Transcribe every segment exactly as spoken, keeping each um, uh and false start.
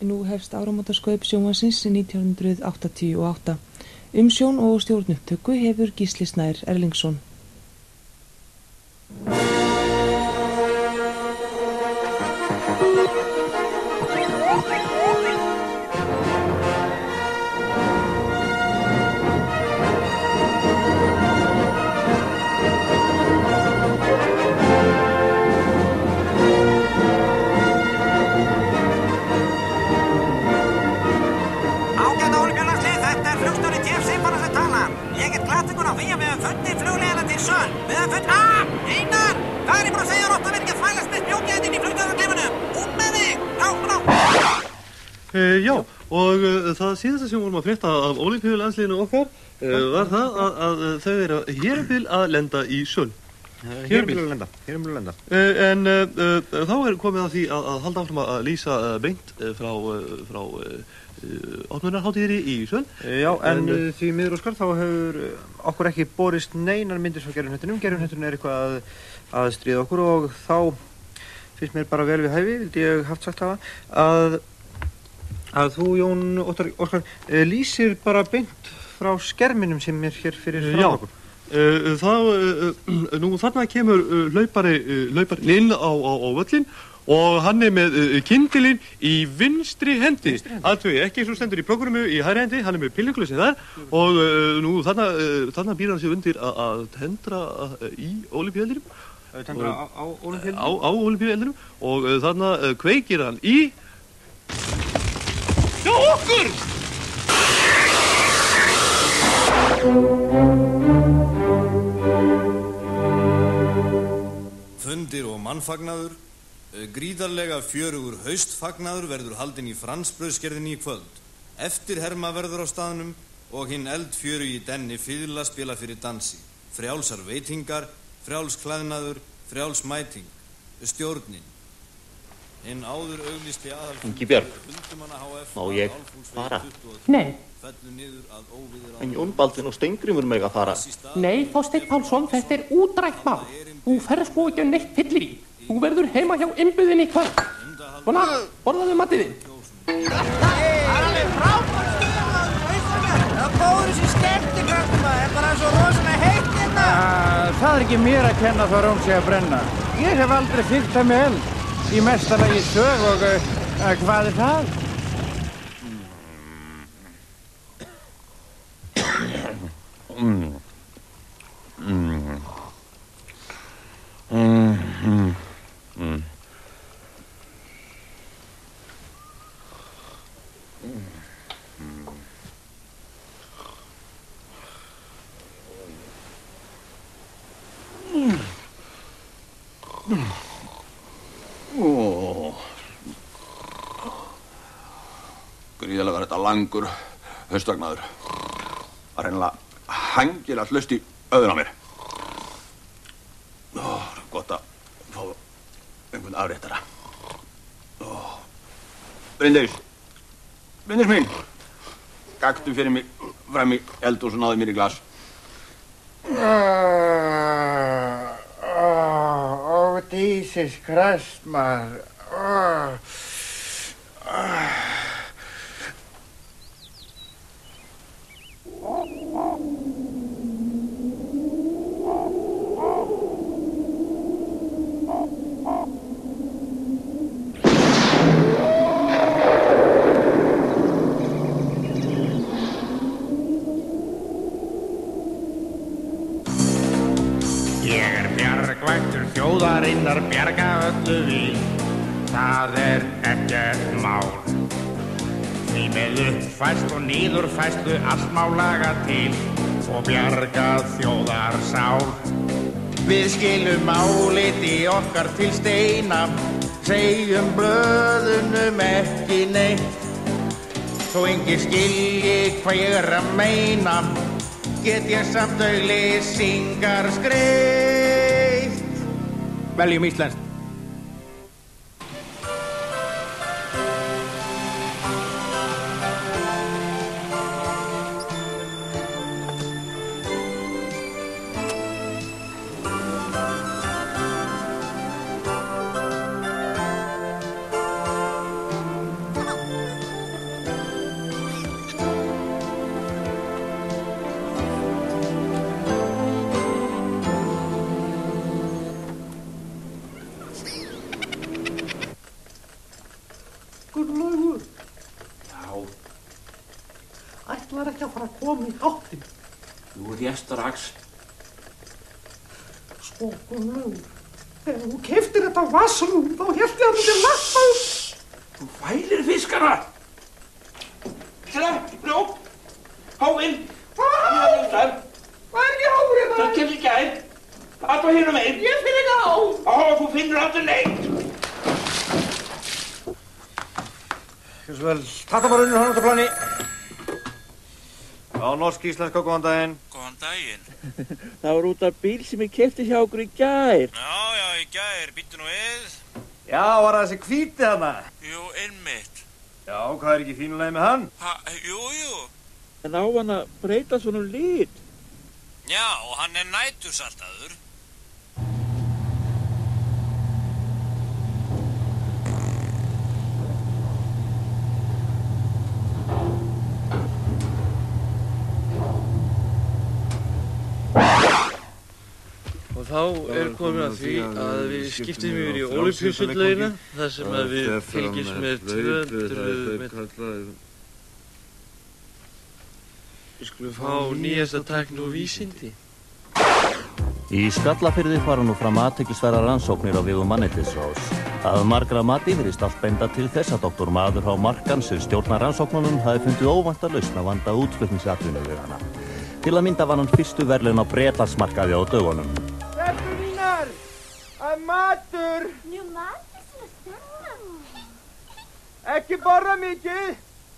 Nú hefst áramótaskaup sjónvarpsins nítján hundruð áttatíu og átta. Umsjón og stjórnupptöku hefur Gísli Snær Erlingsson. Uh, já, og uh, það síðasta sem vorum að frétta af Ólympíulandsliðinu okkar uh, var það að, að þau eru hérubil að lenda í sjön. Hérubil að lenda, hérubil að lenda. Uh, en uh, uh, þá er komið að því að, að halda áfram að lýsa uh, beint uh, frá, uh, frá uh, opnunarhátíðinni í sjön. Uh, já, en, en uh, því miður Óskar, þá hefur okkur ekki borist neinar myndir frá gerðunhettunum. Gerðunhettunum er eitthvað að, að stríða okkur og þá finnst mér bara vel við hæfi, vildi ég haft sagt hafa, að að þú, Jón Óttar, Óskar, lýsir bara beint frá skerminum sem er hér fyrir frá okkur. Já, þá, nú þarna kemur hlaupari, hlaupari inn á, á, á völlin og hann er með kyndilinn í vinstri hendi. Aðtögi, ekki svo stendur í prógramu í hægri hendi, hann er með pillinglössin þar og nú þarna, þarna býr hann sig undir að, að tendra í Ólympíueldinum. Tendra á, á Ólympíueldinum? Á, á Ólympíueldinum og þarna kveikir hann í Já, okkur! Fundir og mannfagnaður, gríðarlega fjörugur haustfagnaður verður haldinn í Fransbrauðsgerðinni í kvöld. Eftirherma verður á staðnum og hinn eldfjöru í denni fiðla spila fyrir dansi. Frjálsar veitingar, frjáls klæðnaður, frjáls mæting, stjórnin. Hinn áður auglýsti aðalfundur Ingibjörg, má ég fara? Nei. En Jón Baldvin og Steingrímur mega fara. Nei, Þorsteinn Pálsson, þetta er útrætt mál. Þú ferð sko ekki neitt fyllir í. Þú verður heima hjá innbyðinni í kvöld. Svona, borðaðu matið þinn. Það er alveg frábært stuðan. Það bóður þessi skemmtikraftum að það er bara svo rosalega heitt hérna. Það er ekki mér að kenna þá róm sig að brenna. Ég hef aldrei fylgt það með eld. Í mestalagi sög og uh, hvað er það? Mm. Mm. Mm. Mm. Mm. Mm. Mm. Ó. Gríðarlega var þetta langur haustvagnaður. Var reynilega hangilegt hlust í auðun á mér. Ó, gott að fá einhvern afréttara. Ó. Bryndís. Bryndís mín. Gakktu fyrir mig fram í eldhús og náðu mér í glas. Ó, Jesus Christ, maður. Oh. Oh. Ég er bjargvættur þjóðarinnar bjarga öllu við, það er ekkert mál. Því með uppfærslu og niðurfærslu allt má laga til og bjarga þjóðarsál. Við skilum áliti okkar til steina, segjum blöðunum ekki neitt. Þó enginn skilji hvað ég er að meina, get ég samt auglýsingar skreitt. Veljum íslenskt. kom í háttinn. Nú er ég strax. Sko, Gunnlaugur, þegar þú keyptir þetta vasalúm, þá hélt ég að þú myndi lappa upp. Þú fælir fiskana. Slepp, nú, háinn. Hvað? Hvað er ekki háur hérna? Það kemst í gær. Allt var hérna megin. Ég finn ekki á. Ó, þú finnur aldrei neitt. Hversu vel, þetta var unnur hann út á plani. Já, norsk-íslenska, góðan daginn. Góðan daginn. Það var út af bíl sem ég keypti hjá okkur í gær. Já, já, í gær, býttu nú við. Já, var það þessi hvíti þarna? Jú, einmitt. Já, hvað er ekki fínulega með hann? Ha, jú, jú. En á hann að breyta svona um lit. Já, og hann er nætursaltaður. Og þá er komið að því að við skiptum yfir í Ólympíusundlaugina, þar sem að við fylgjumst með tvö hundruð metra. Við skulum fá nýjasta tækni og vísindi. Í Skallafirði fara nú fram athyglisverðar rannsóknir á vegum Mannréttindaráðs. Að margra mati virðist allt benda til þess að doktor Maður H. Markan sem stjórnar rannsóknunum hafi fundið óvænta lausn að vanda útflutningsatvinnuvegana. Til að mynda vann hann fyrstu verðlaun á Bretlandsmarkaði á dögunum. Stelpur mínar, að matur. Nú matur sem að stemma. Ekki borða mikið.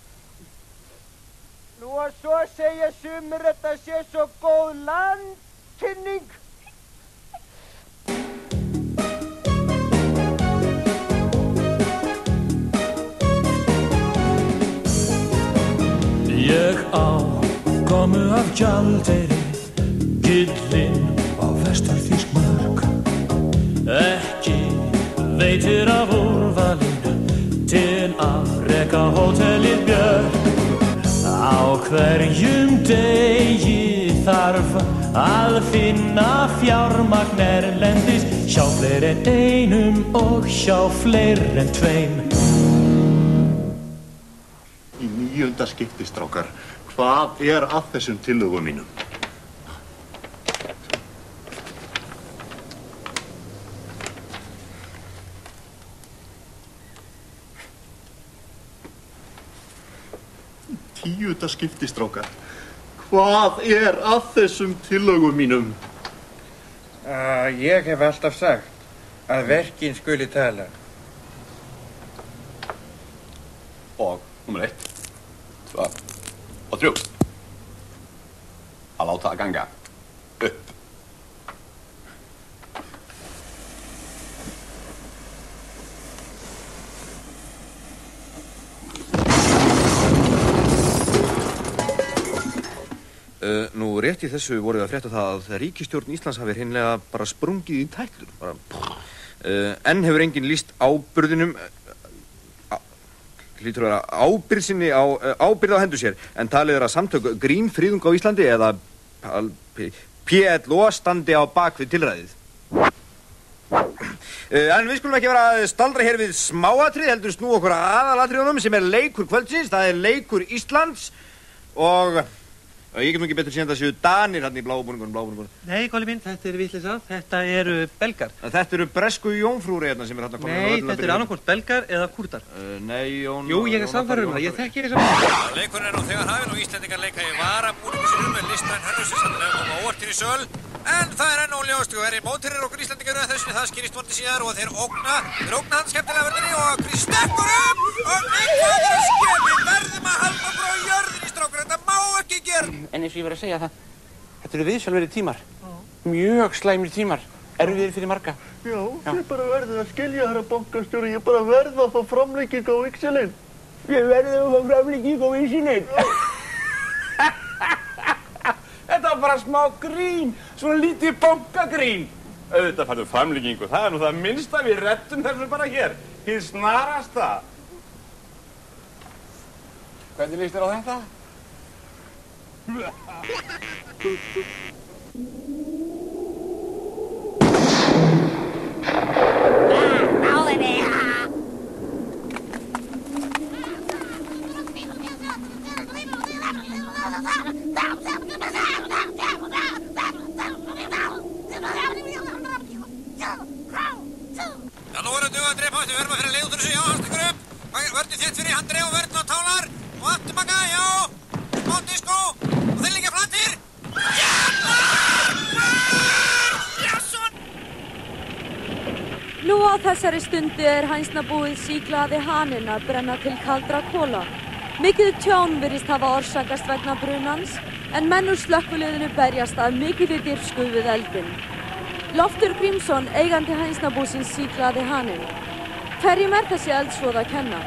Nú að svo segja sumir að þetta sé svo góð landkynning. Ég á komu af gjaldeyri, gyllinn á vesturþýsk mörk. Ekki veitir af úrvalinu til að reka hótelið Björk. Á hverjum degi þarf að finna fjármagn erlendis, hjá fleiri en einum og hjá fleiri en tveim. Í níunda skipti, strákar, hvað er að þessum tillögum mínum? Tíunda skipti, strákar, hvað er að þessum tillögum mínum? Uh, ég hef alltaf sagt að verkin skuli tala. Og nummer ett, två och tre. Alla ta ganga upp. Uh, nú rétt í þessu voru við að frétta það að ríkisstjórn Íslands hafi hreinlega bara sprungið í tætlur. Bara, uh, enn hefur enginn lýst ábyrðinum, uh, hlýtur að vera ábyrð sinni á, uh, ábyrð á hendur sér, en talið er að samtök Grínfríðung á Íslandi eða P L O standi á bakvið tilræðið. Uh, en við skulum ekki vera að staldra hér við smáatrið, heldur snú okkur að aðalatriðunum sem er leikur kvöldsins, það er leikur Íslands og... Ég get nú ekki betur síðan það séu Danir hann í blábúningunum, blábúningunum. Nei, Kolli minn, þetta er vitleysa. Þetta eru belgar. Þetta eru bresku jómfrúri hérna sem er hérna komin. Nei, þetta eru annarkvort belgar eða kúrdar. Uh, nei, Jón... Jú, ég er samfærður um það. Ég þekki þess að... Leikurinn er nú þegar hafinn og Íslendingar leika í varabúningu sínum með listræn hönnu sem sannlega koma óvart í söl. En það er enn óljóst og er í mótherrir okkur Íslendingar að þessu það skýrist vorti síðar og þeir ógna, þeir ógna hann skemmtilega verðinni og Kristinn stekkur upp og eitthvað er skemmi, verðum að halda okkur á jörðinni strákur, þetta má ekki gera. En eins og ég verið að segja það, þetta eru viðsjálfverið tímar, mjög slæmir tímar, erfiðir fyrir marga. Já, Já. Ég bara verði að skilja herra bankastjóri, ég bara verði að fá framlegging á víxilinn. Ég verði að fá framlegging á víxilinn. Þetta var bara smá grín, svona lítið bankagrín. Auðvitað færðu framlengingu, það er nú það minnsta við rettum þessu bara hér. Hið snarasta. Hvernig líst þér á þetta? Náðu mig! Á þessari stundu er hænsnabúið síklaði haninn að brenna til kaldra kola. Mikið tjón virðist hafa orsakast vegna brunans, en menn úr slökkviliðinu berjast af mikilli dirfsku við eldinn. Loftur Grímsson, eigandi hænsnabúsins, síklaði haninn. Hverjum er þessi eldsvoð að kenna?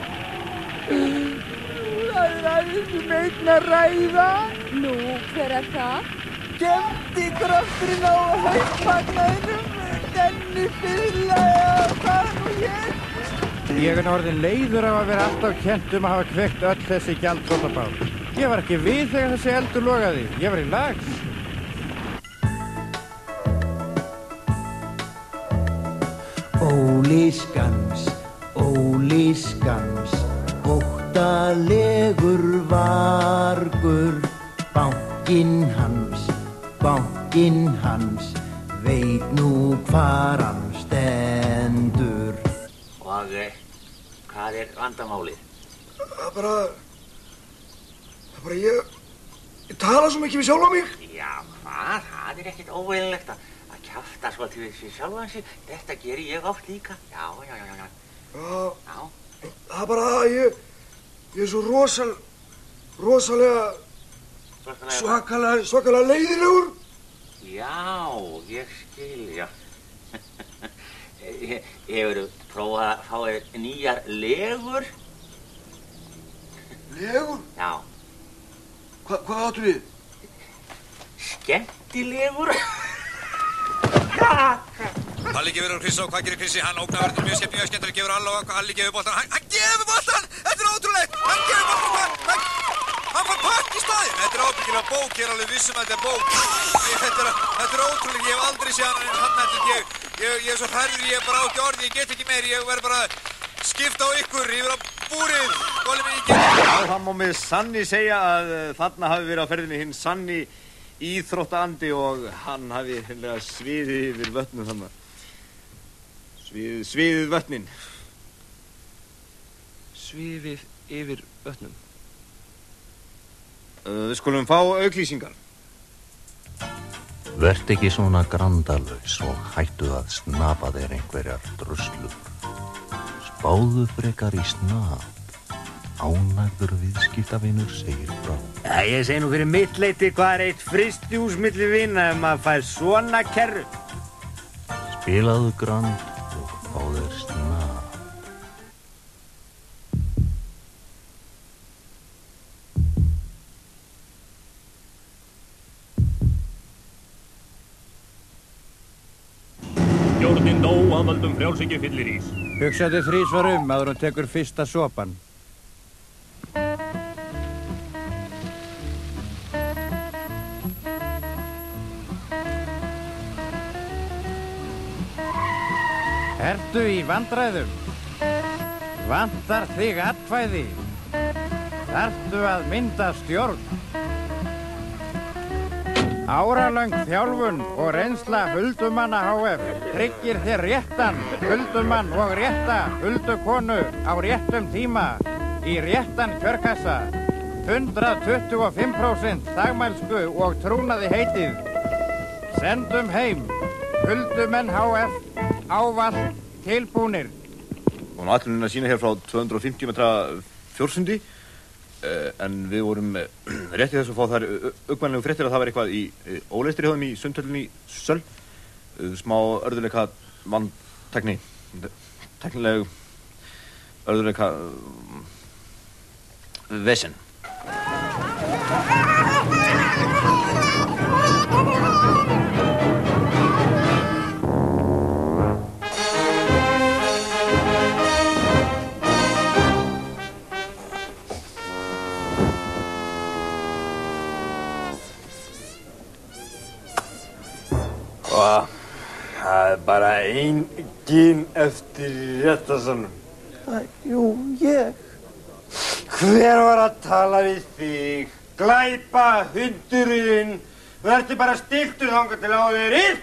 Það er aðeins um einn að ræða. Nú, hver er það? Skemmtikrafturinn á haustfagnaðinum, Denni fiðlaði, hvað er nú ég? Ég er orðinn leiður af að vera alltaf kennt um að hafa kveikt öll þessi gjaldþrotabál. Ég var ekki við þegar þessi eldur logaði. Ég var í lags. Óli skams, Óli skams, óttalegur vargur, bankinn hans, bankinn hans, veit nú hvar hann stendur. Og hvað er vandamálið? Það er bara, það er bara ég, ég tala svo mikið við sjálfa mig. Já, hvað? Það er ekkert óeðlilegt að kjafta svolítið við sjálfan sig. Þetta geri ég oft líka. Já, já, já, já. Já, já. Það er bara það að ég, ég er svo rosal, rosalega, svakalega, svakalega leiðilegur. Já, ég skil, já. Hefurðu prófað að fá þér nýjar legur? Legur? Já. Hva, hvað áttu við? Skemmtilegur. Halli gefur á Krissa og hvað gerir Krissi? Hann ógnar verður mjög skemmtilega skemmtilega, gefur Alla og Halli gefur boltan. Hann, hann gefur boltan! Þetta er ótrúlegt! Hann gefur boltan! Hann, hann fær pakk í staðinn! Þetta er ábyggilega bók, ég er alveg viss um að þetta er bók. Þetta er, þetta er ótrúlegt, ég hef aldrei séð hann eins handnættið. Ég, ég, ég er svo hræður, ég er bara á ekki orði, ég get ekki meir, ég verð bara að skipta á ykkur yfir á búrið. Góli minn, ég get ekki. Já, það má með sanni segja að uh, þarna hafi verið á ferðinni hinn sanni íþróttaandi og hann hafi hreinlega sviðið yfir vötnum þannig. Svið, sviðið vötnin. Sviðið yfir vötnum. Uh, við skulum fá auglýsingar. Vert ekki svona grandalaus og hættu að snapa þér einhverjar druslur. Spáðu frekar í snap. Ánægður viðskiptavinur segir frá. Ja, ég segi nú fyrir mitt leyti hvað er eitt fristjús milli vina ef maður fær svona kerru. Spilaðu grand og fá þér snap. Stjórnin dó að völdum frjálshyggju fyllirís. Hugsaðu þrísvar um áður hún tekur fyrsta sopann. Ertu í vandræðum? Vantar þig atkvæði? Þarftu að mynda stjórn? Áralöng þjálfun og reynsla Huldumanna H F tryggir þér réttan huldumann og rétta huldukonu á réttum tíma í réttan kjörkassa. hundrað tuttugu og fimm prósent þagmælsku og trúnaði heitið. Sendum heim. Huldumenn H F ávallt tilbúnir. Og nú ætlum við að sína hér frá tvö hundruð og fimmtíu metra fjórsundi. Uh, en við vorum uh, rétt í þess að fá þar augvænlegu fréttir að það var eitthvað í uh, óleistri hjá þeim í sundhöllinni í Söl. Uh, smá örðuleika vanntækni, tæknileg örðuleika uh, vesen. Og það er bara enginn eftir í réttarsalnum. Jú, ég. Hver var að tala við þig? Glæpa hundurinn. Vertu bara stiltur þangað til á þér inn.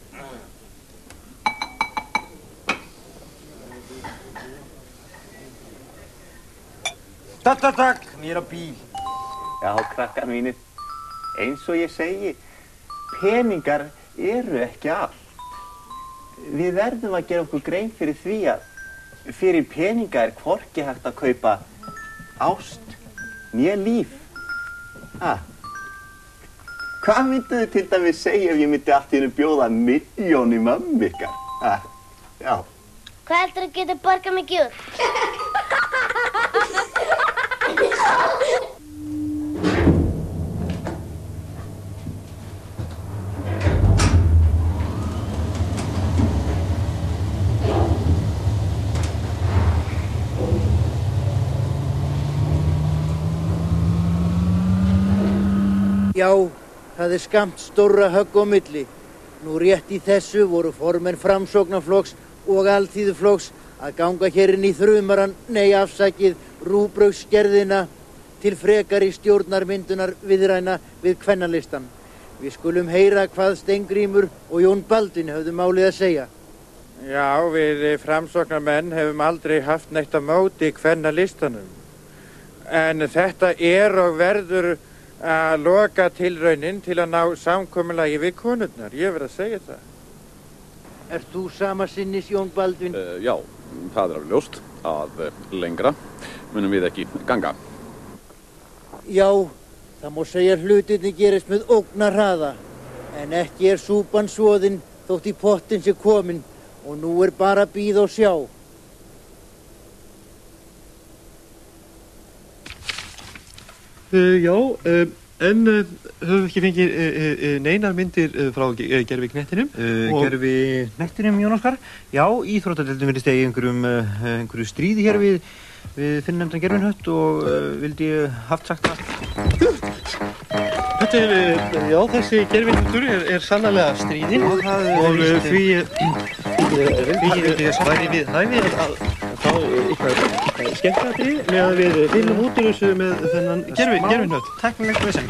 Takk, takk, takk, mér á bíl. Já, krakkar mínir, eins og ég segi, peningar eru ekki allt. við verðum að gera okkur grein fyrir því að fyrir peninga er hvorki hægt að kaupa ást né líf. Ha? Hvað mynduðu til dæmis segja ef ég myndi allt í einu bjóða milljón í mömmu ykkar? Ha? Já. Hvað heldur að geta borgað mikið út? Já, það er skammt stórra högg á milli. Nú rétt í þessu voru formenn Framsóknarflokks og Alþýðuflokks að ganga hér inn í þrumaran, nei afsakið, rúbrauðsgerðina til frekari stjórnarmyndunar viðræna við kvennalistan. Við skulum heyra hvað Steingrímur og Jón Baldvin höfðu málið að segja. Já, við Framsóknarmenn hefum aldrei haft neitt á móti kvennalistanum. En þetta er og verður að loka tilraunin til að ná samkomulagi við konurnar. Ég verð að segja það. Ert þú sama sinnis, Jón Baldvin? Uh, já, það er alveg ljóst að lengra munum við ekki ganga. Já, það má segja hlutirni gerist með ógnarhraða. En ekki er súpan soðin þótt í pottin sé komin og nú er bara að bíða og sjá. Uh, já, uh, en uh, höfum við ekki fengið uh, uh, neinar myndir uh, frá uh, Gervi Knettinum? Uh, Gervi Knettinum, Jón Óskar? Já, íþróttadeildin virðist eigi einhverjum, uh, einhverju stríði hér við, við finnendan Gervinhött og uh, vildi ég haft sagt það. Þetta er, uh, já, þessi Gervinhöttur er, er sannarlega stríðinn og, og uh, því því væri við hæfi að fá eitthvað skemmtadrið með að við finnum út úr þessu með þennan Gervinhött. Teknilegt vesen.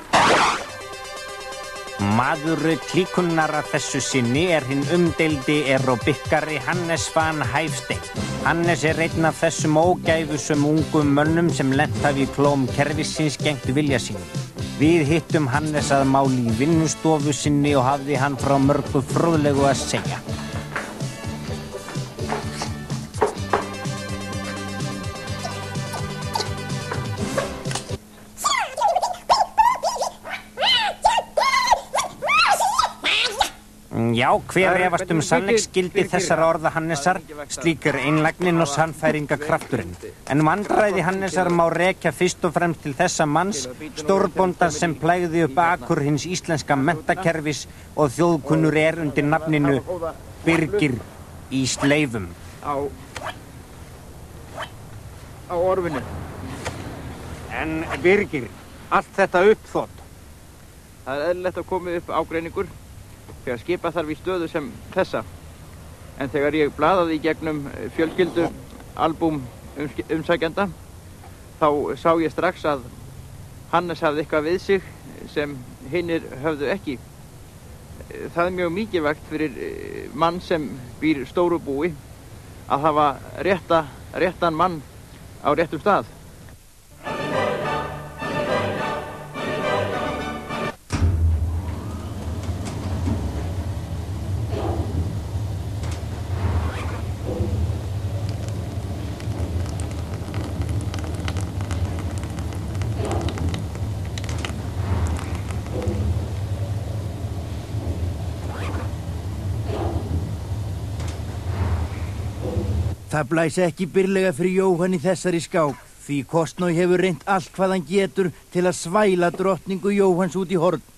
Maður klíkunnar að þessu sinni er hinn umdeildi aerobikkari Hannes van Hæfstein. Hannes er einn af þessum ógæfusum ungum mönnum sem lent hafi í klóm kerfisins gegnt vilja sínum. Við hittum Hannes að máli í vinnustofu sinni og hafði hann frá mörgu fróðlegu að segja. Já, hver efast um sannleiksgildi þessara orða Hannesar, slíkir einlægnin og sannfæringakrafturinn. En vandræði Hannesar má rekja fyrst og fremst til þessa manns, stórbóndar sem plægði upp akur hins íslenska menntakerfis og þjóðkunnur er undir nafninu Birgir í Sleifum. Á, á orfinu. En Birgir, allt þetta uppþótt. Það er eðlilegt að koma upp ágreiningur þegar skipa þarf í stöðu sem þessa. En þegar ég blaðaði í gegnum fjölskyldu albúm umsækjanda, þá sá ég strax að Hannes hafði eitthvað við sig sem hinnir höfðu ekki. Það er mjög mikilvægt fyrir mann sem býr stóru búi að hafa rétta, réttan mann á réttum stað. Það blæs ekki byrlega fyrir Jóhann í þessari skák, því Kostnói hefur reynt allt hvað hann getur til að svæla drottningu Jóhanns út í horn.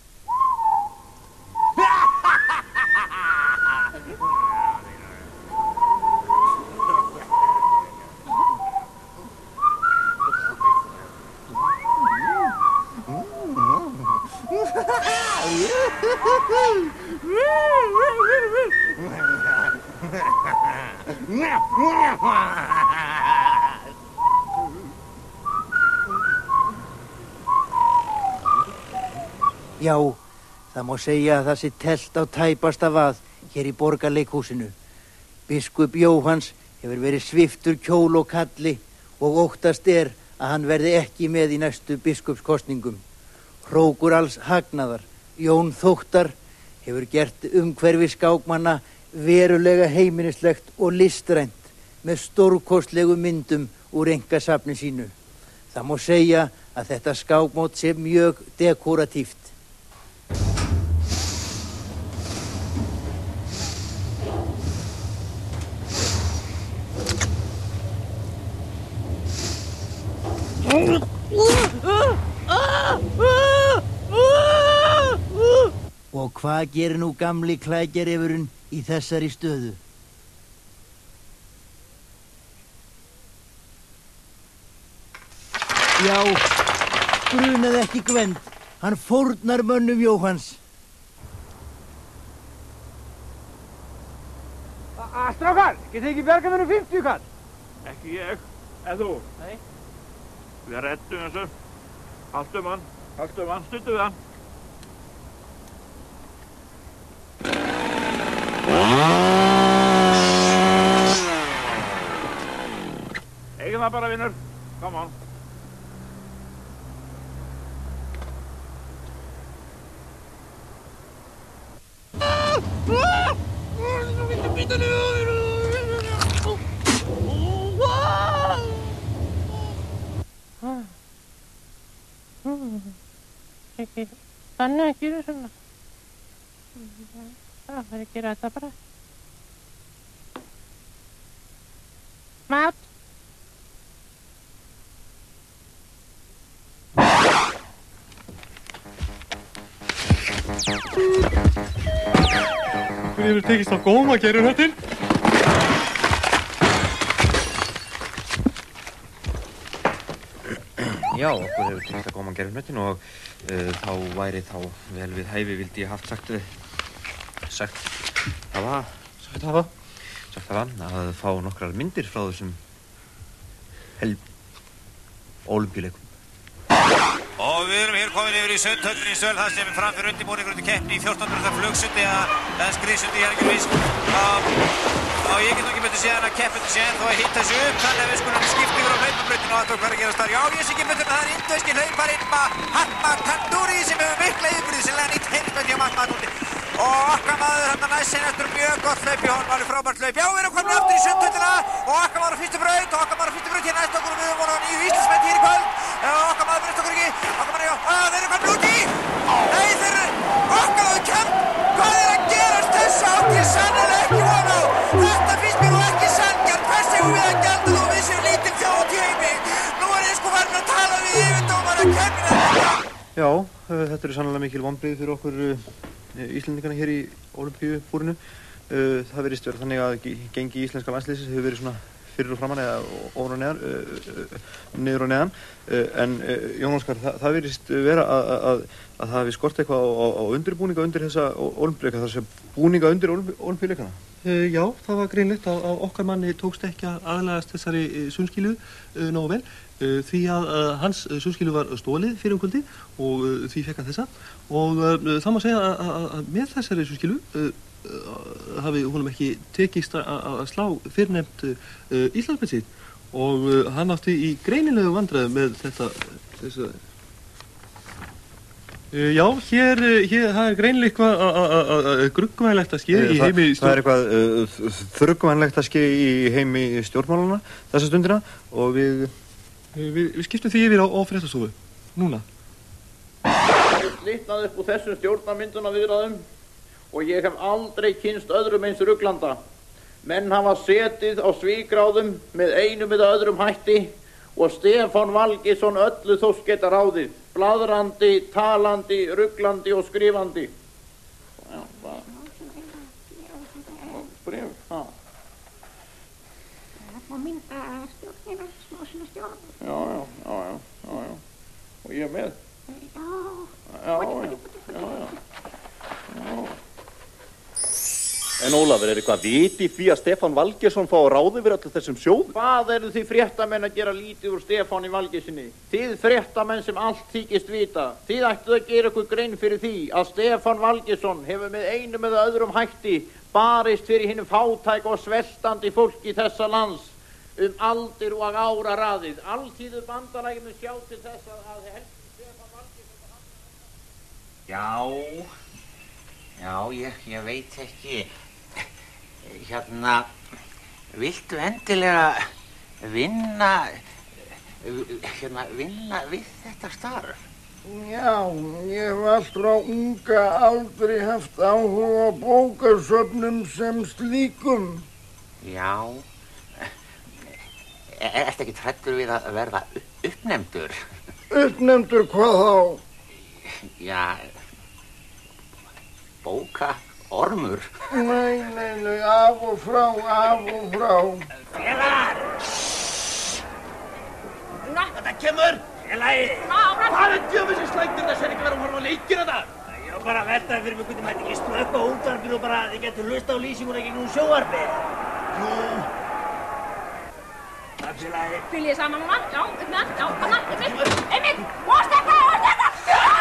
Já, það má segja að það sé telt á tæpasta vað hér í Borgarleikhúsinu. Biskup Jóhanns hefur verið sviptur kjól og kalli og óttast er að hann verði ekki með í næstu biskupskostningum. Hrókur alls hagnaðar, Jón Þóttar, hefur gert umhverfi skákmanna verulega heimilislegt og listrænt með stórkostlegu myndum úr einkasafni sínu. Það má segja að þetta skákmót sé mjög dekoratíft. Og hvað gerir nú gamli klækjarefurinn í þessari stöðu? Já, grunaði ekki Gvend. Hann fórnar mönnum Jóhanns. Strákar, getið þið ekki bjargað mér um fimmtíu kall? Ekki ég, en þú? Nei. Við rettum þessu. Haltu um hann, haltu um hann, stuttu við hann. Eigum það bara, vinnur. Come on. Ekki, þannig að gera svona. Það verður að gera þetta bara. Mát. Hvernig hefur tekist á góma gerjuhnöttinn? Já, okkur hefur tekist að góma gerjuhnöttinn og uh, þá væri þá vel við hæfi vildi ég haft sagt við sagt hafa sagt hafa sagt hafa að fá nokkrar myndir frá þessum hel ólympíuleikum. Og við erum hér komin yfir í sundhöllin í Söl, það sem er framfyrir undirbúningur undir keppni í fjórtán hundruð flugsundi eða skriðsundi, ég er ekki viss. Og ég get nú ekki betur séð en að keppendur sé ennþá að hitta sig upp, þannig að við skulum skipta yfir á hlaupabrautinu og aðtöku hvað er að gerast þar. Já, ég sé ekki betur en það er indverski hlauparinn Mahatma Tanduri sem hefur mikla yfirburði sem lega nýtt heimsmet hjá Mahatma Tanduri. Og okkar maður þarna næst sen eftir mjög gott hlaup í honum, alveg frábært hlaup. Já, við erum komin aftur í sundhöllina og okkar maður á fyrstu braut og okkar maður á fyrstu braut hér næst okkur og við erum vonað nýju Íslandsmet hér í kvöld. Okkar maður breyst okkur ekki, okkar maður, já, að þeir eru komin út í. Nei, þeir eru, okkar maður kemd, hvað er að gerast þessu átt ég sannlega ekki von á. Þetta finnst mér nú ekki sanngjarnt, hvers eigum við að gjalda þó við séum lítil þjóð í heimi. Nú er ég sko farin að tala við yfirdómara keppnina. Já, þetta eru sannlega mikil vonbrigði fyrir okkur Íslendingarna hér í Ólympíubúrinu. Það virðist vera þannig að gengi íslenska landsliðsins hefur verið svona fyrir og framan eða ofan og neðan, niður og neðan. En Jón Óskar, það, það virðist vera að, að, að það hafi skort eitthvað á, á undirbúninga undir þessa ólympíuleika, þar sem búninga undir ólympíuleikana. Uh, já, það var greinlegt að, að okkar manni tókst ekki að aðlagast þessari uh, sundskýlu uh, nógu vel uh, því að uh, hans uh, sundskýlu var stólið fyrir um kvöldi og uh, því fekk hann þessa og uh, það má segja að, að, að með þessari sundskýlu uh, uh, hafi honum ekki tekist að, að slá fyrrnefnt uh, Íslandsmet sitt og uh, hann átti í greinilegu vandræðu með þetta þessa Uh, já, hér, hér, það er greinilega eitthvað gruggvænlegt að ske í heimi stjórn... Það er eitthvað uh, þruggvænlegt að ske í heimi stjórnmálana þessa stundina og við... Við, við skiptum því yfir á, á fréttastofu, núna. Slitnaði upp úr þessum stjórnarmynduna viðræðum og ég hef aldrei kynst öðrum eins rugglanda. Menn hafa setið á svígráðum með einum eða öðrum hætti og Stefán Valgeirsson öllu þóst geta ráðið. Bladrandi, talandi, rugglandi og skrifandi. Já, hvað? Bref, ha? Það má mynda stjórnina, smá svona stjórn. Já, já, já, já, já, já. Og ég er með? Já. Já, já, já, já. Já. En Ólafur, er eitthvað vit í því að Stefán Valgeirsson fá að ráða yfir öllu þessum sjóðum? Hvað eru þið fréttamenn að gera lítið úr Stefáni Valgeirssoni? Þið fréttamenn sem allt þykist vita. Þið ættuð að gera ykkur grein fyrir því að Stefán Valgeirsson hefur með einum eða öðrum hætti barist fyrir hinum fátæk og sveltandi fólki þessa lands um aldir og ára raðið. Alþýðu bandalagið mun sjá til þess að, að helst Stefán Valgeirsson... Já, já, ég, ég veit ekki. Hérna, viltu endilega vinna, hérna, vinna við þetta starf? Já, ég hef allt frá unga aldrei haft áhuga á bókasöfnum sem slíkum. Já. Er, ertu ekki hræddur við að verða uppnefndur? Uppnefndur hvað þá? Já, bókaormur. Nei, nei, nei, af og frá, af og frá. Félagar! Þetta kemur! Félagi! Hvað er djöfusins slæktur það sem ekki verið að horfa á leikir þetta? Ég var bara að veltaði fyrir mig hvernig maður ekki slökka á útvarpinu og bara þið getur hlusta á lýsinguna gegnum sjónvarpið. Jú. Takk félagi. Fylgið saman núna? Já, upp með hann. Já, hana, einmitt, einmitt. Og stekka, og stekka!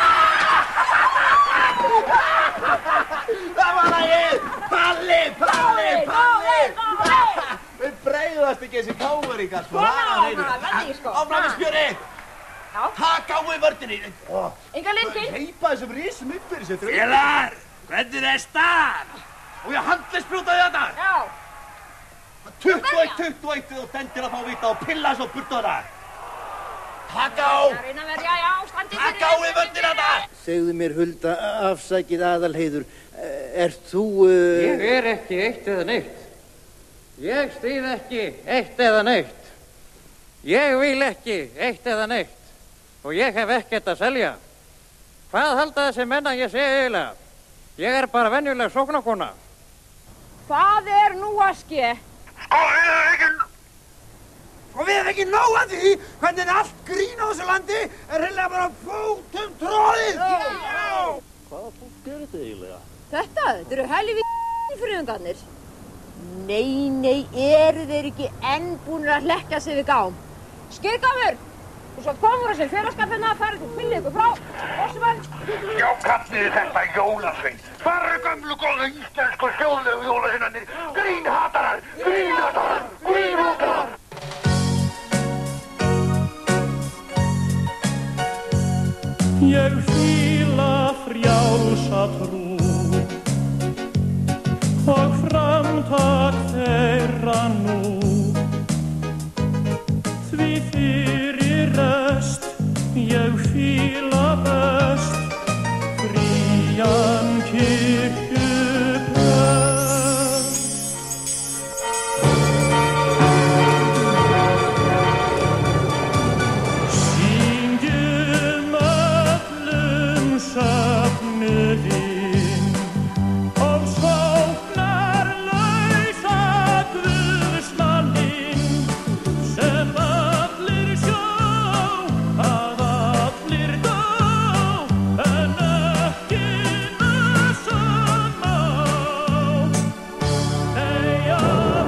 Það var lagið! Palli, Palli, Palli! Við breiðast ekki þessi káveríkar, sko. Svona, veldig, sko. Áfram við spjöri! Já. Takk á við vördinni! Enga lind til. Heipa þessum risum upp fyrir sér. Félagar, hvernig er staðan? Og ég handlegsbrjótaði þetta! Já. tuttugu og eitt, tuttugu og eitt og stendir að fá vita og pilla svo burt á það. Takk á! Það reyna að verja, já, standið Takk á við vördinni þetta! Segðu mér, Hulda, afsakið Aðalheiður, ert þú... Uh... Ég er ekki eitt eða neitt. Ég stýð ekki eitt eða neitt. Ég vil ekki eitt eða neitt. Og ég hef ekkert að selja. Hvað halda þessi menn að ég segi eiginlega? Ég er bara venjuleg sóknarkona. Hvað er nú að ske? Sko, við erum ekki... Sko, við erum ekki nóg að því hvernig allt grín á þessu landi er heillega bara fótum tróðið. Já. Hvaða fólk er þetta eiginlega? Þetta, þetta eru helvíð friðungarnir. Nei, nei, eru þeir ekki enn búinir að hlekka sig við gám? Skýrgáfur! Og svo komur þessi félagskapina að fara til fyllið ykkur frá. Ósumönd! Já, kallið þetta jólasvein. Hvar eru gömlu góðu íslensku þjóðlegu jólasveinarnir? Grínhatarar! Grínhatarar! Grínhatarar! Ég fíla frjálsa trú og framtak þeirra nú. Því fyrir rest ég fíla best frían kirkjuprest. Syngjum öllum söfnuðinn og sóknarlausa Guðsmanninn sem allir sjá að allir dó en ekki nasa má. Eyja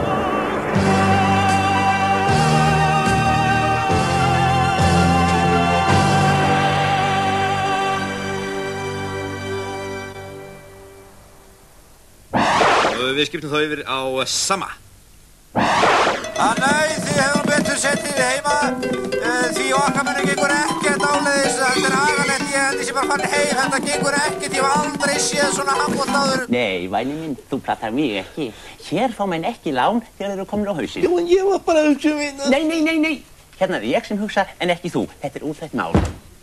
Við skiptum þá yfir á Sama. Ah, nei, þið hefur betur setið heima. Því okkar munum gengur ekkert áleiðis. Þetta er agalegt, ég held ég sé bara farin heim. Þetta gengur ekkert, ég hef aldrei séð svona handbolta áður. Nei, væli minn, þú platar mig ekki. Hér fá menn ekki lán þegar þeir eru komin á hausinn. Jú, en ég var bara að hugsa um vinna. Nei, nei, nei, nei. Hérna er ég sem hugsa en ekki þú. Þetta er útrætt mál.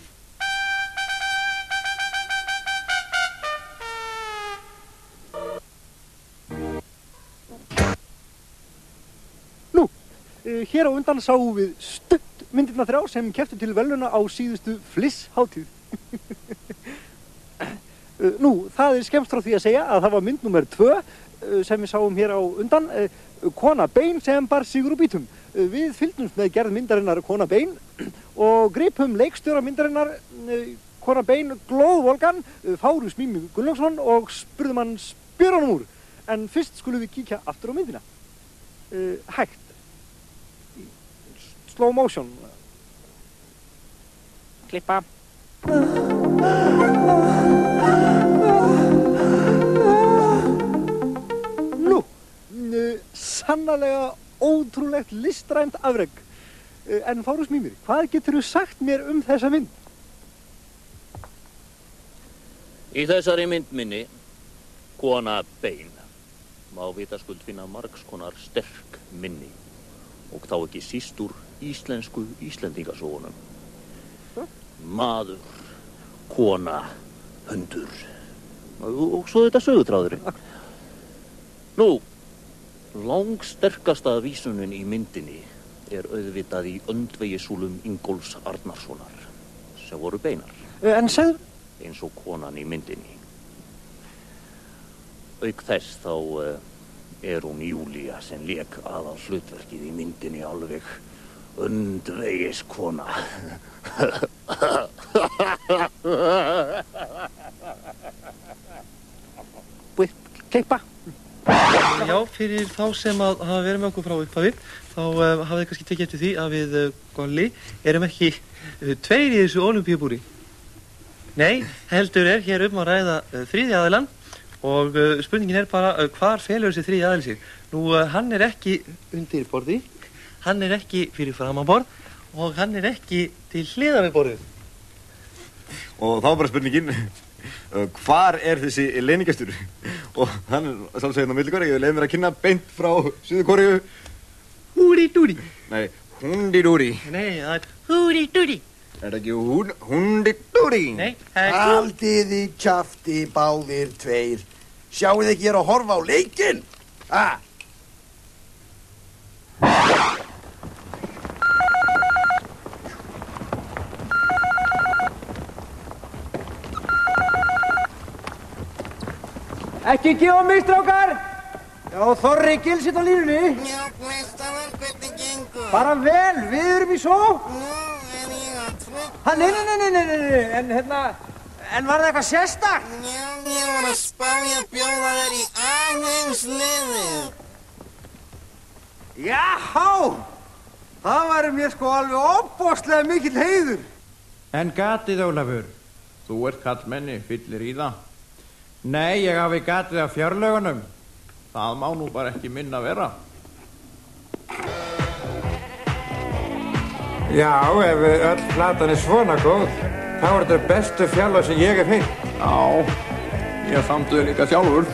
Hér á undan sáum við stutt myndirna þrjá sem kepptu til verðlauna á síðustu Fliss-hátíð. Nú, það er skemmst frá því að segja að það var mynd númer tvö sem við sáum hér á undan, Kona Bein sem bar sigur úr bítum. Við fylgdumst með gerð myndarinnar Kona Bein og gripum leikstjóra myndarinnar Kona Bein glóðvolgan Fárus Mími Gunnlaugsson og spurðum hann spjörunum úr. En fyrst skulum við kíkja aftur á myndina. Hægt. Slow motion. Klippa. Nú, sannarlega ótrúlegt listrænt afreg. En Fárus Mímir, hvað getur þú sagt mér um þessa mynd? Í þessari mynd minni, Kona Bein, má vitaskuld finna margs konar sterk minni og þá ekki síst úr íslensku Íslendingasögunum. Maður, kona, hundur og svo þetta sögutráðurinn. Nú, langsterkasta vísunin í myndinni er auðvitað í öndvegisúlum Ingólfs Arnarssonar sem voru beinar. En segð... Eins og konan í myndinni. Auk þess þá uh, er hún Júlía sem lék aðal hlutverkið í myndinni alveg öndvegis kona. Klippa. Já, fyrir þá sem að hafa verið með okkur frá upphafi, þá uh, hafið þið kannski tekið eftir því að við uh, Golli erum ekki uh, tveir í þessu ólympíubúri. Nei, heldur er hér um að ræða uh, þriðja aðilann og uh, spurningin er bara uh, hvar felur þessi þriðja aðil sig. Nú, uh, hann er ekki undir borði, hann er ekki fyrir framan borð og hann er ekki til hliðar við borðið. Og þá bara spurningin, uh, hvar er þessi leynigestur? Og hann er sálseginn á Milli-Kóreu, ég leið mér að kynna beint frá Suður-Kóreu. Húri-dúri. Nei, hundi-dúri. Nei, það er húri-dúri. Er það ekki hún, hundi-dúri? Nei, það er Haldið í kjafti báðir tveir. Sjáu þið ekki hér að horfa á leikinn? Ha? Ekki gefa mig, strákar! Já, Þorri Gilsitt á línunni. Já, meistarar, hvernig gengur? Bara vel, við erum í sókn. Nú, er ég að trú? Ha, nei, nei, nei, nei, nei, nei, en hérna, en var það eitthvað sérstakt? Já, ég var að spá ég að bjóða þér í alheimsliðið. Jáhá! Það væri mér sko alveg ofboðslega mikill heiður. En gatið, Ólafur, þú ert kallmenni, fyllir í það. Nei, ég hafi gatið af fjárlögunum. Það má nú bara ekki minna vera. Já, ef öll platan er svona góð, þá er þetta bestu fjárlög sem ég hef heyrt. Já, ég samtuði líka sjálfur.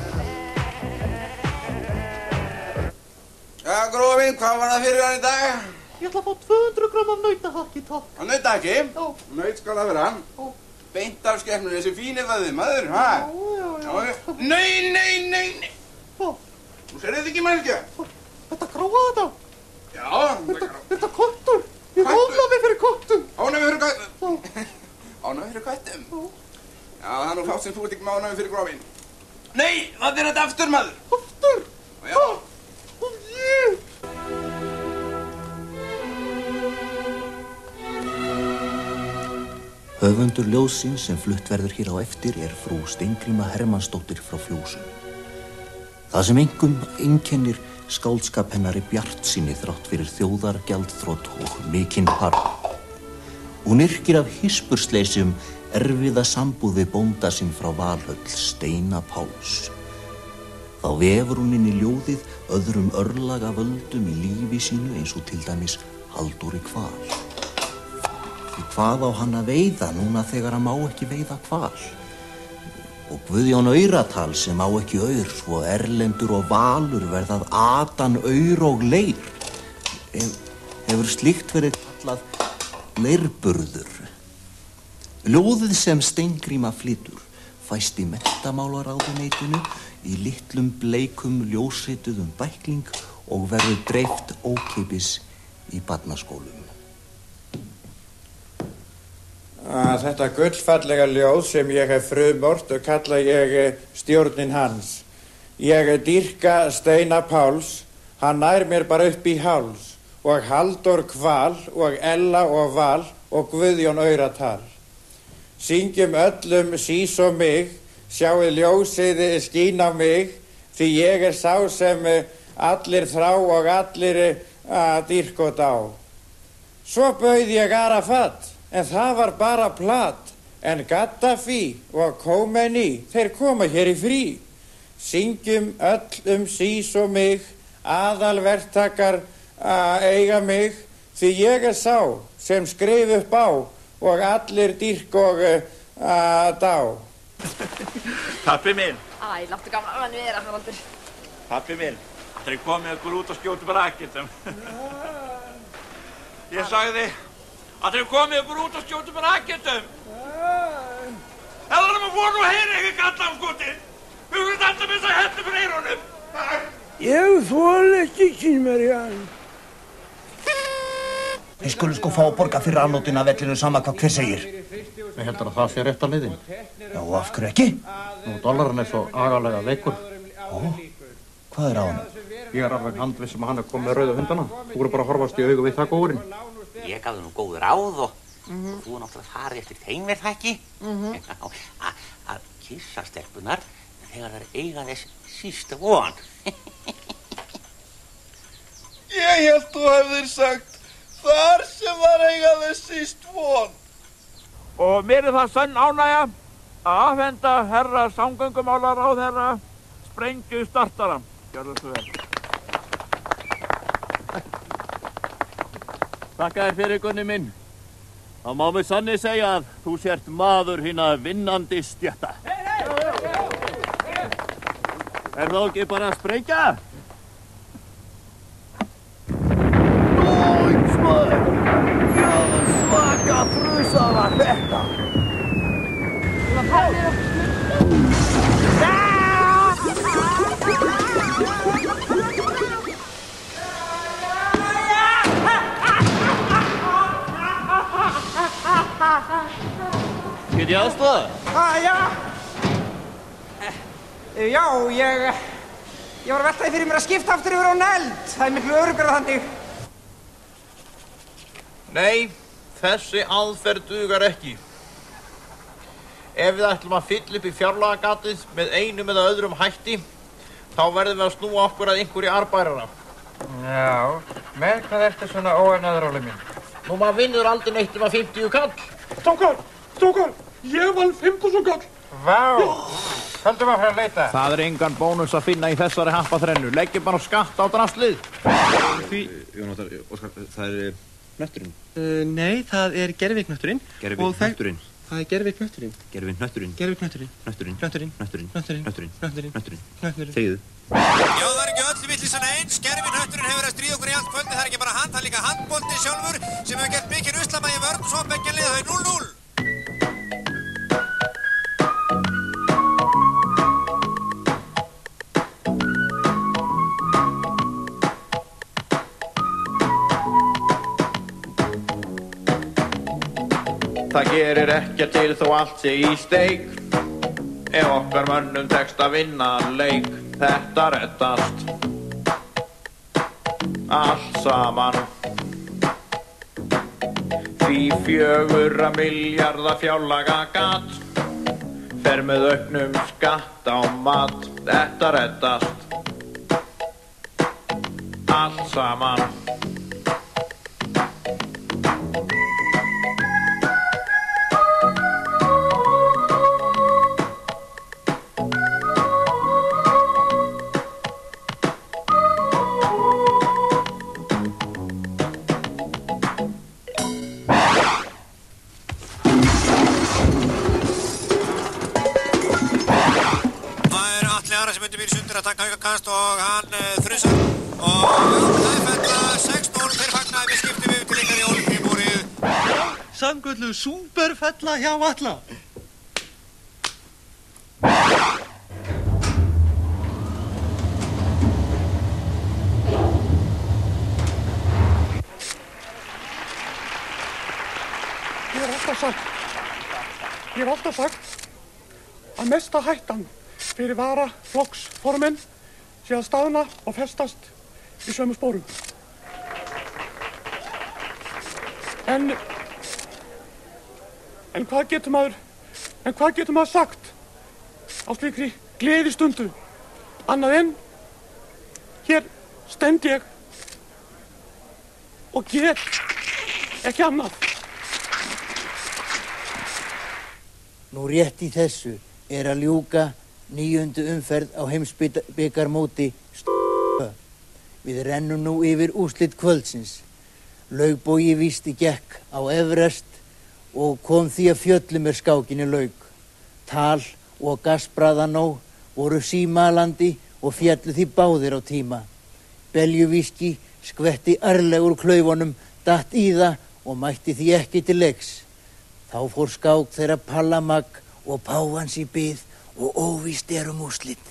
Já, grófinn, hvað var það fyrir hann í dag? Ég ætla að fá tvö hundruð grömm af nautahakki, takk. Á nautahakki? Já. Naut skal það vera. Já. Beint af skepnunni, þessi fíni vöði, maður, ha? Já, já, já. Nei, nei, nei, nei. Já. Þú serðu þetta ekki, mannskja? Þetta gráða þetta. Já. Þetta, þetta kottur. Ég ónaði fyrir kottum. Ónaði fyrir kottum? Já. Ónaði fyrir kottum? Já. Já, það er nú fátt sem þú ert ekki með ónaði fyrir grófinn. Nei, það er þetta aftur, maður. Aftur? Já. Og ég. Höfundur ljóðsins sem flutt verður hér á eftir er frú Steingríma Hermannsdóttir frá Fjósum. Það sem engum einkennir skáldskap hennar er bjartsýni þrátt fyrir þjóðargjaldþrot og mikinn harm. Hún yrkir af hispursleysi um erfiða sambúð við bónda sinn frá Valhöll, Steina Páls. Þá vefur hún inn í ljóðið öðrum örlaga völdum í lífi sínu eins og til dæmis Halldóri Hval. Því hvað á hann að veiða núna þegar hann má ekki veiða hval? Og Guðjón Auratal sem má ekki aur, svo Erlendur og Valur verðað Adan, Aur og Leir. Hef, hefur slíkt verið kallað leirburður. Ljóðið sem Steingríma flytur fæst í menntamálaráðuneytinu í litlum bleikum ljósrituðum bækling og verður dreift ókeypis í barnaskólum. Að þetta gullfallega ljóð sem ég hef frumort kalla ég stjórnin hans. Ég dýrka Steina Páls, hann nær mér bara upp í háls, og Halldór Hval og Ella og Val og Guðjón Auratal. Syngjum öllum sís og mig, sjáið ljósið skín á mig, því ég er sá sem allir þrá og allir að dýrka og dá. Svo bauð ég Arafat, en það var bara plat, en Gaddafi og Khomeini, þeir koma hér í frí. Syngjum öll um sís og mig, aðalverktakar að eiga mig, því ég er sá sem skrif upp á og allir dýrk og að dá. Pappi minn. Æ, láttu gamla hann vera, Haraldur. Pappi minn, þeir komið ykkur út og skjótum raketum. Ég sagði að þeir komið ykkur út og skjótum raketum. Eða maður voru að heyra ykkur gallan skotið. Við vorum alltaf með þess að hendur fyrir eyrunum. Ég þoli ekki kynverjan. Þið skulum sko fá að borga fyrir afnótin af vellinu sama hvað hver segir. Ég heldur að það sé rétt að leiðin. Já, af hverju ekki? Nú, dollarinn er svo agalega veikur. Ó, hvað er á hann? Ég er alveg handviss um að hann er komið með rauðu hundana. Þú voru bara að horfast í augu við það góðurinn. Ég gaf þér nú góð ráð og mm-hmm. þú er náttúrulega farið eftir þeim er það ekki? Mm-hmm. Að kyssa stelpunar þegar þær eiga þess sísta von. Ég held þú hefðir sagt þar sem var eiga þess síst von. Og mér er það sönn ánægja að afhenda herra samgöngumálaráðherra sprengju startara. Gjörðu svo vel. Þakka þér fyrir, Gunni minn. Það má með sanni segja að þú sért maður hinna vinnandi stétta. Er það ekki bara að sprengja? Dóingsmaður! Djöfum svaka frusa var þetta! Það færðir okkur Get ég aðstoða? Ah, já. Eh, já, ég... Ég var að velta því fyrir mér að skipta aftur yfir á neld. Það er miklu öruggara þannig. Nei, þessi aðferð dugar ekki. Ef við ætlum að fylla upp í fjárlagagatið með einum eða öðrum hætti, þá verðum við að snúa okkur að einhverju arbærara. Já, með hvað ertu svona óanæður, Óli mín? Nú maður vinnur aldrei neitt um að fimmtíu kall. Strákar, strákar, ég vann fimm þúsund kall. Vá, höldum að fara að leita. Það er engan bónus að finna í þessari happaþrennu. Leggjum bara skatt á draslið. Því, Jónatan, Óskar, það er hnötturinn. Uh, nei, það er gervikhnötturinn. Gervikhnötturinn. Það er gervikhnötturinn. Gervikhnötturinn. Gervikhnötturinn. Hnötturinn. Hnötturinn. Hnötturinn. Hnötturinn. Hnötturinn. Hnötturinn. Hnötturinn. Hnötturinn. Þegiðu. Já, það er ekki öll vitleysan eins. Gervihnötturinn hefur verið að stríða okkur í allt kvöldi. Það er ekki bara hann, það er líka handbolti sjálfur sem hefur gert mikið ruslama í vörn, svo beggja liða. Það er núll núll. Það gerir ekki til þó allt sé í steik. Ef okkar mönnum tekst að vinna leik, þetta reddast allt saman. Því fjögurra milljarða fjárlaga gat fer með auknum skatt á mat, þetta reddast allt saman. Kast og hann uh, þrjusar og það er fella sex núll fyrir fagnaði við skiptum við til ykkar í Ólympíubúrið. Sanngöllu súperfella hjá alla. Ég hef alltaf sagt, ég hef alltaf sagt að mesta hættan fyrir vara flokksformenn sé að staðna og festast í sömu spórum. En, en hvað getur maður, en hvað getur maður sagt á slíkri gleðistundu annað en hér stend ég og get ekki annað. Nú rétt í þessu er að ljúka níundu umferð á heimsbikarmóti st***. Við rennum nú yfir úrslit kvöldsins. Laugbogi vísti gekk á Everest og kom því að fjöllum er skákinni lauk. Tal og Gasbræðanó voru símalandi og fjallu því báðir á tíma. Beljuvíski skvetti arlega úr klaufunum, datt í það og mætti því ekki til leiks. Þá fór skák þeirra Pallamagg og páfans í bið og óvíst er um úrslit.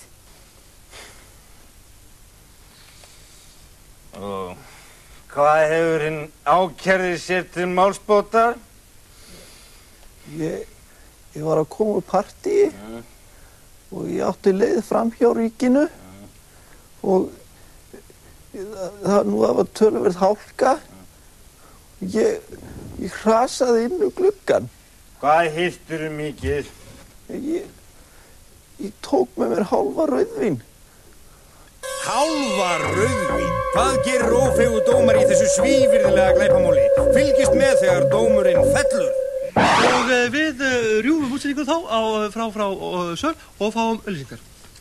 Og hvað hefur hinn ákærði sér til málsbótar? Ég, ég var að koma úr partíi mm. og ég átti leið fram hjá ríkinu mm. og það, það nú var töluverð hálka. Mm. Ég, ég hrasaði inn um gluggann. Hvað hirtur um mikið? Ég, ég tók með mér hálfa rauðvín. Hálfa rauðvín? Hvað gerir ófeigur dómar í þessu svívirðilega glæpamáli? Fylgist með þegar dómurinn fellur. Og uh, við uh, rjúfum útsendingu þá á, frá, frá uh, Söl og fáum auglýsingar.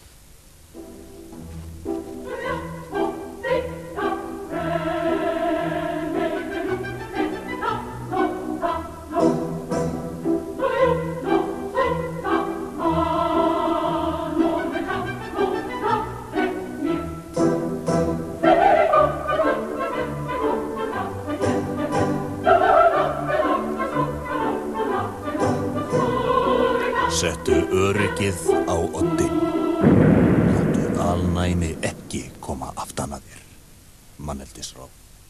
Settu öryggið á oddinn. Láttu alnæmi ekki koma aftan að þér. Manneldisráð.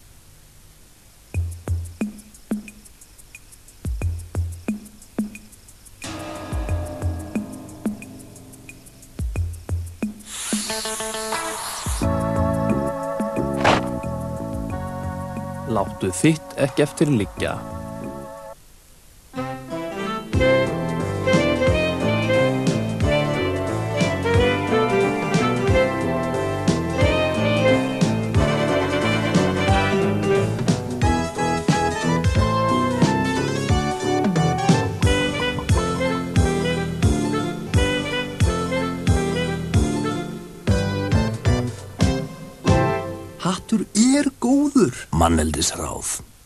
Láttu þitt ekki eftir liggja. Hattur er góður, manneldisráð.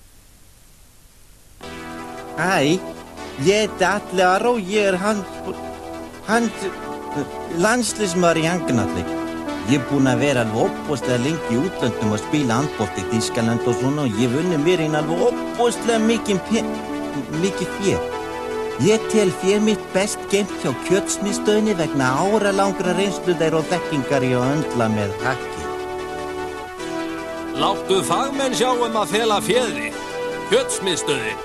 Hæ, ég heiti Atli Aró, ég er hand... hand... landsliðsmaður í handknattleik. Ég er búinn að vera alveg opbóðslega lengi í útlöndum að spila handbolta í Þýskaland og svona og ég vunni mér inn alveg opbóðslega mikið pen... mikið fér. Ég tel fér mitt best geymt hjá kjötsmiðstöðinni vegna áralangra reynslu þeirra og þekkingar í að höndla með hakki. Láttu fagmenn sjá um að fela féðri. Kjötsmiðstöðin.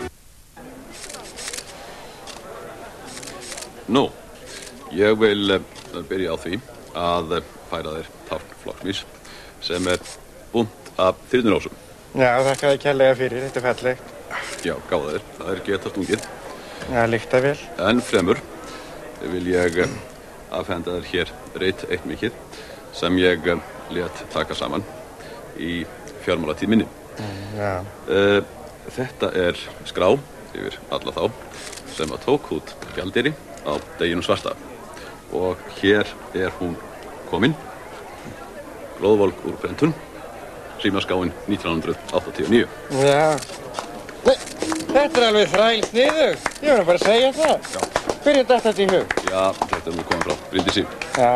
Nú, ég vil uh, byrja á því að uh, færa þér tákn flokksmís sem er bunt af þyrnurósum. Já, þakka þér kærlega fyrir, þetta er fallegt. Já, gáða þér, það er getastungið. Já, lykta vel. En fremur vil ég uh, afhenda þér hér reit eitt mikið sem ég uh, lét taka saman í fjármálatíð minni. Já. Uh, þetta er skrá yfir alla þá sem að tók út gjaldeyri á deginum svarta. Og hér er hún komin. Glóðvolg úr prentun. Símaskáin nítján hundruð áttatíu og níu. Já. Nei, þetta er alveg þrælt niður. Ég var bara að segja það. Já. Hverju datt þetta í hug? Já, þetta er nú komin frá Bryndísi. Já.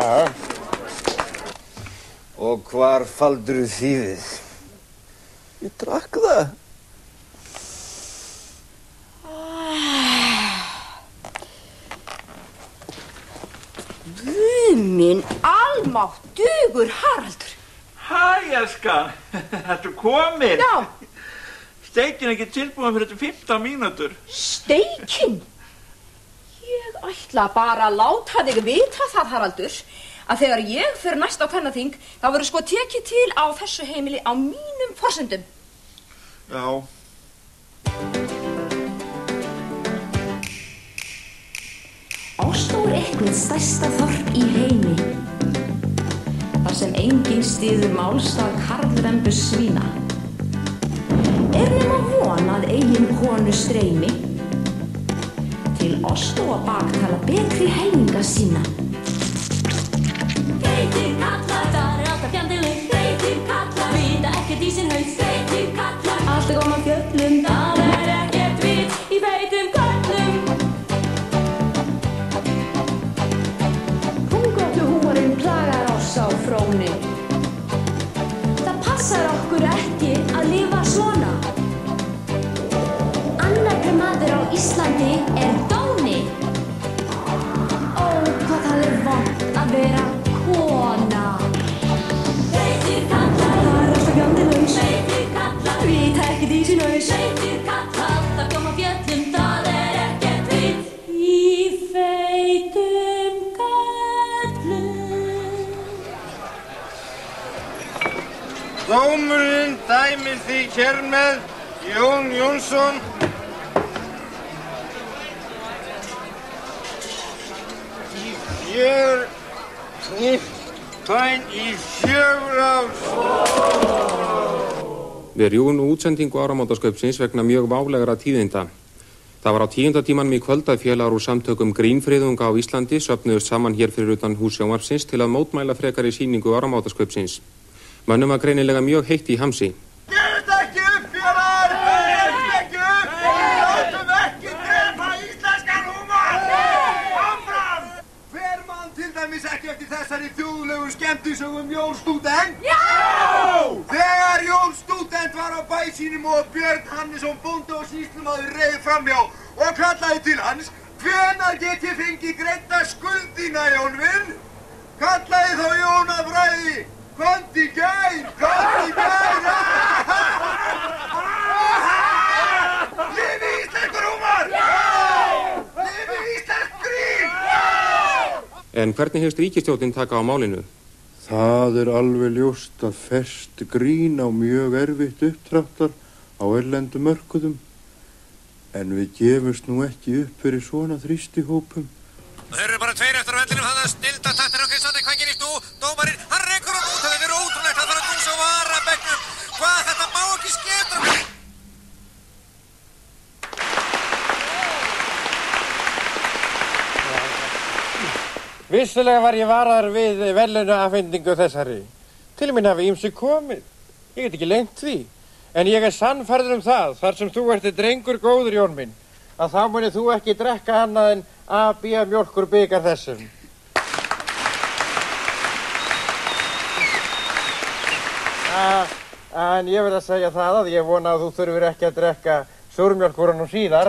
Og hvar faldurðu þýðið? Ég drakk það. Guð minn almáttugur Haraldur. Hæ, elskan. Ertu komin? Já. Steikin er ekki tilbúin fyrir þetta fimmtán mínútur. Steikin? Ég ætla bara að láta þig vita það, Haraldur, að þegar ég fer næst á kvennaþing, þá verður sko tekið til á þessu heimili á mínum forsendum. Já. Osló er eitthvað stærsta þorp í heimi. Þar sem enginn styður málstað karlrembu svína. Er nema von að eigin konu streymi til Osló að baktala betri helminga sína. Feitir kallar, það er alltaf fjandileg. Feitir kallar, vita ekkert í sinn haus. Feitir kallar, alltaf koma fjöllum. Það er ekkert vit í feitum kallum. Húngölluhúarinn plagar oss á sín haus. Sveitir kalla alltaf koma fjöllum, það er ekkert vitt í feitum karlum. Dómurinn dæmir því hér með Jón Jónsson í fjör, knipptæn í fjögur ár. Við rjúum nú útsendingu áramótaskaupsins vegna mjög válegra tíðinda. Það var á tíunda tímanum í kvöld að félagar úr samtökum Grínfriðunga á Íslandi söfnuðust saman hér fyrir utan hús sjónvarpsins til að mótmæla frekari sýningu áramótaskaupsins. Mönnum var greinilega mjög heitt í hamsi. Gefist ekki upp, félagar! Gefist ekki upp! Látum ekki drepa íslenskan húmor! Áfram! Hver mann til dæmis ekki eftir þessari þjóðlegu skemmtisögum Jón stúdent? Já! Þegar Jón stúdent var á bæ sínum og Björn Hannesson bóndi og sýslumaður reið framhjá og kallaði til hans: hvenær get ég fengið greidda skuldina, Jón minn? Kallaði þá Jón að bræði: Kvöld í gær! Kvöld í gær! Lifi íslenskur húmor! Lifi íslensk grín! En hvernig hefst ríkisstjórnin taka á málinu? Það er alveg ljóst að ferst grín á mjög erfitt uppdráttar á erlendu mörkuðum. En við gefumst nú ekki upp fyrir svona þrýstihópum. Þeir eru bara tveir eftir á vellinum, það er snilda taktir á Kristjáni, hvað gerist nú? Dómarinn, hann rekur hann út, þetta er ótrúlegt, hann þarf að dúsa á varabekknum. Hvað, þetta má ekki sketa? Vissulega var ég varaður við verðlaunaafhendingu þessari. Til mín hafi ýmsu komið. Ég get ekki leynt því. En ég er sannfærður um það, þar sem þú ert drengur góður, Jón minn, að þá munir þú ekki drekka annað en A B mjólkur bikar þessum. Uh, en ég verð að segja það að ég vona að þú þurfir ekki að drekka súrmjólkur nú síðar.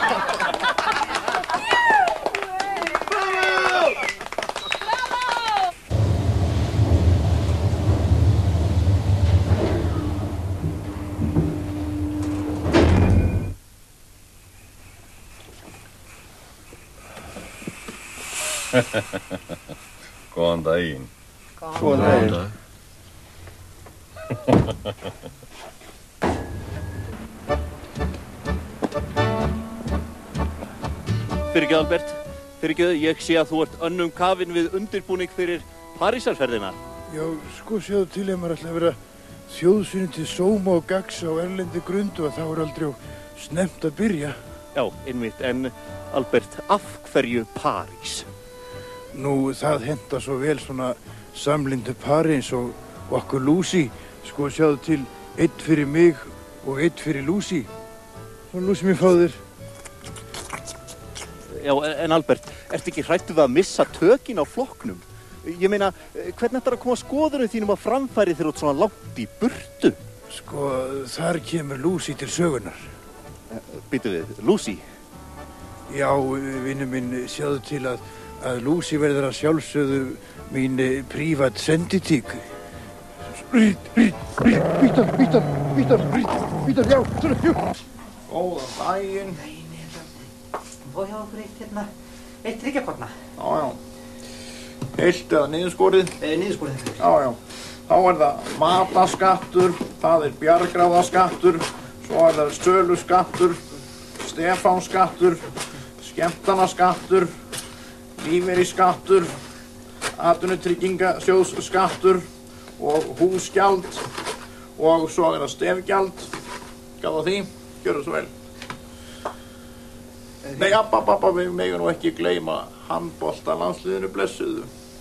Góðan daginn. Góðan daginn. Fyrirgjöð, Albert. Fyrirgjöð, ég sé að þú ert önnum kafinn við undirbúning fyrir Parísarferðina. Já, sko sjáðu til ef maður ætla að vera þjóðsynni til sóma og gags á erlendi grundu og þá er aldrei snemmt að byrja. Já, einmitt, en Albert, af hverju París? Nú, það henta svo vel svona samlindu pari eins og okkur Lucy. Sko sjáðu til, einn fyrir mig og einn fyrir Lucy. Svo Lucy mér fá þér. Já, en Albert, ertu ekki hrættu við að missa tökin á flokknum? Ég meina, hvernig ætlar að koma skoðunum þínum að framfæri þegar þú ert svona langt í burtu? Sko, þar kemur Lucy til sögunar. Býtu við, Lucy? Já, vinnu minn, sjáðu til að, að Lucy verður að sjálfsögðu mín prívat senditík. Rít, rít, rít, býtar, býtar, býtar, rít, býtar, já, svona, jú. Góðan daginn. Fá hjá okkur eitt hérna, eitt tryggjakorna. Já, já. Heilt eða niðurskorið? Eh, niðurskorið. Já, já. Þá er það mataskattur, það er bjargráðaskattur, svo er það söluskattur, stefánskattur, skemmtanaskattur, lífeyrisskattur, atvinnutryggingasjóðsskattur og húsgjald og svo er það stefgjald. Gáðu því, gjörðu svo vel. Nei, abba, abba, við megum nú ekki gleyma handboltalandsliðinu blessuðu.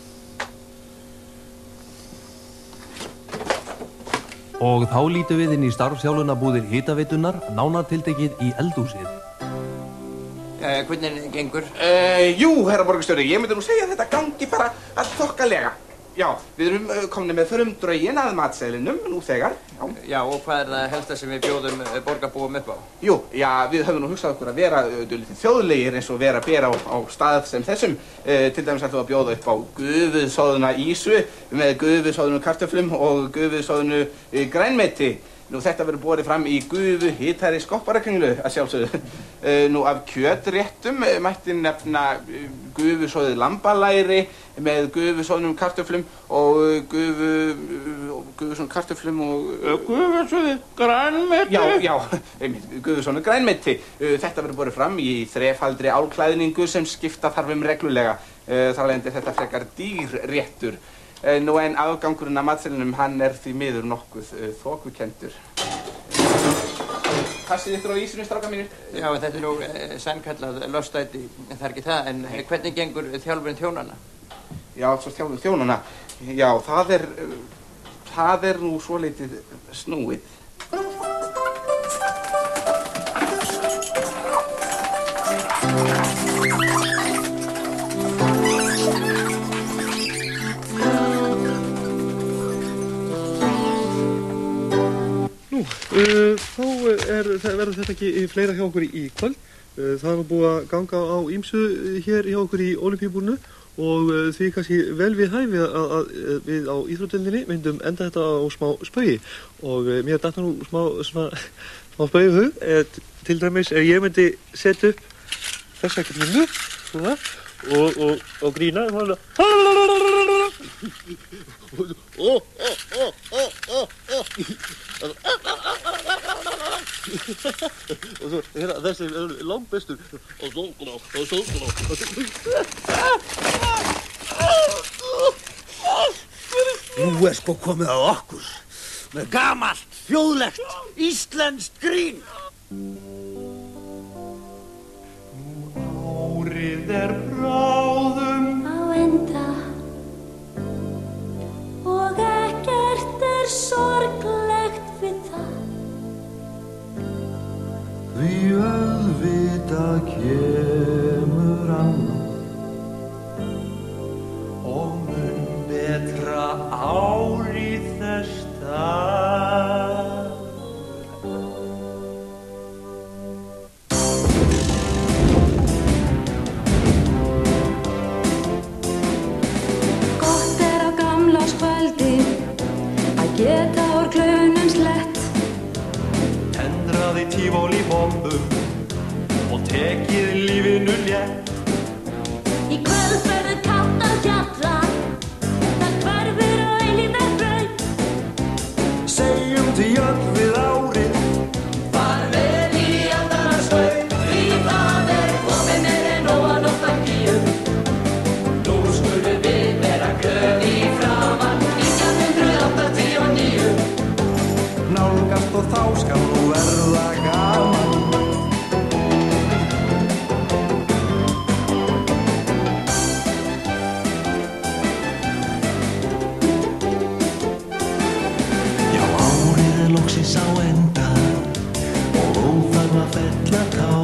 Og þá lítum við inn í starfsþjálfunarbúðir hitaveitunar, nánatiltekið í eldhúsið. Eh, hvernig gengur? Eh, jú, herra borgarstjóri, ég myndi nú segja að þetta gangi bara að þokkalega. Já, við erum uh, komni með frumdraugin að matseðlinum nú þegar. Já. Já, og hvað er það helsta sem við bjóðum uh, borgarbúum upp á? Jú, já, við höfum nú hugsað okkur að vera uh, dálítið þjóðlegir eins og vera að bera á, á stað sem þessum. Uh, til dæmis ætlum við að bjóða upp á gufusoðna ísu með gufusoðnu kartöflum og gufusoðnu uh, grænmeti. Nú þetta verður borið fram í gufu hitari skopparakringlu að sjálfsögðu. Uh, nú af kjötréttum uh, mætti nefna uh, gufusoðið lambalæri með gufusoðnum kartöflum og uh, gufu, uh, gufusoðnum kartöflum og... Uh, gufusoðið grænmeti? Já, já, einmitt, gufusoðnum grænmeti. Uh, þetta verður borið fram í þrefaldri álklæðningu sem skipta þarf um reglulega. Uh, þar alveg er þetta frekar dýr réttur. Uh, nú en afgangurinn af matseðlinum, hann er því miður nokkuð uh, þokukendur. Passið ykkur á ísinu, strákar mínir? Já, þetta er nú uh, sannkallað lostæti, en það er ekki það, en Nei. Hvernig gengur þjálfurinn þjónanna? Já, svo þjálfurinn þjónanna, já, það er, uh, það er nú svolítið snúið. Nú, uh, þá er, verður þetta ekki fleira hjá okkur í, í kvöld. Uh, það er nú búið að ganga á ýmsu hér hjá okkur í Ólympíubúrinu og uh, því kannski vel við hæfi að, að, að við á íþrótdeildinni myndum enda þetta á smá spaugi og uh, mér datt nú smá, smá, smá spaugi hug. Uh, til dæmis ef ég myndi setja upp þessa grínu svona og, og, og grína svona og svo hérna þessi er langbestur og sólglá og sólglá Nú er sko komið að okkur með gamalt, þjóðlegt, íslenskt grín. Árið er bráðum á enda og ekkert er sorglegt við það. Því auðvitað kemur annar og mun betra ár í þess stað. Gott er á gamlárskvöldi að geta úr klaunum slett. Tendraði tífóli bombum og tekið lífinu létt. Í kvöld verður kalt að hjalla, það hverfur á eilífðar braut. Segjum því öll við árið, Far vel í andanna skaut, því það er komið meir en nóa nostalgíu. Nú skulum við vera glöð í framan, nítján hundruð áttatíu og níu. nálgast og þá skal nú verða gaman. Já, árið er loksins á enda og óþarf að fella tá.